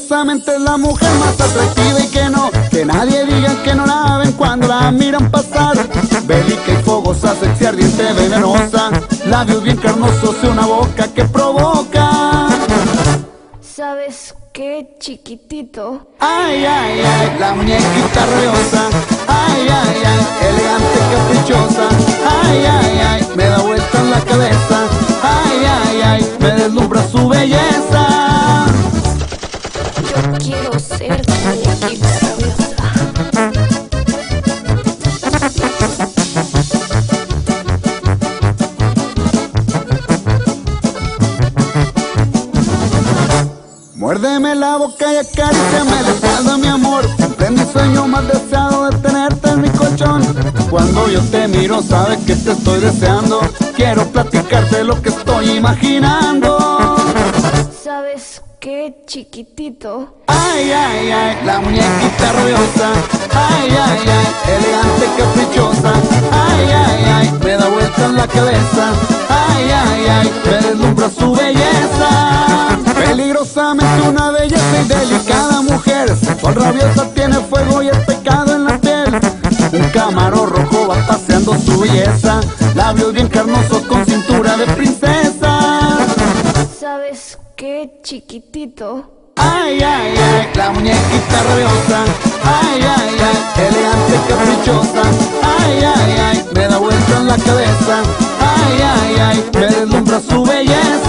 Peligrosamente es la mujer más atractiva y que nadie diga que no la ven cuando la miran pasar. Bélica y fogosa, sexy, ardiente, venenosa, labios bien carnosos y una boca que provoca. ¿Sabes qué, chiquitito? Ay, ay, ay, la muñequita rabiosa. Ay, ay, ay, elegante, caprichosa. Ay, ay, ay, me da vuelta en la cabeza. Ay, ay, ay, me deslumbra su belleza. Yo quiero ser tu muñequita rabiosa. Muérdeme la boca y acaríciame la espalda, mi amor. Siempre mi sueño más deseado de tenerte en mi colchón. Cuando yo te miro, sabes que te estoy deseando. Quiero platicarte lo que estoy imaginando. ¿Sabes qué, chiquitito? Ay, ay, ay, la muñequita rabiosa. Ay, ay, ay, elegante, caprichosa. Ay, ay, ay, me da vuelta en la cabeza. Ay, ay, ay, me deslumbra su belleza. Peligrosamente una belleza y delicada mujer. Sensual, rabiosa, tiene fuego y el pecado en la piel. Un camarón rojo va paseando su belleza. Labios bien carnosos con cintura de princesa. ¿Sabes qué, chiquitito? Ay, ay, ay, la muñequita rabiosa. Ay, ay, ay, elegante, caprichosa. Ay, ay, ay, me da vuelta en la cabeza. Ay, ay, ay, me deslumbra su belleza.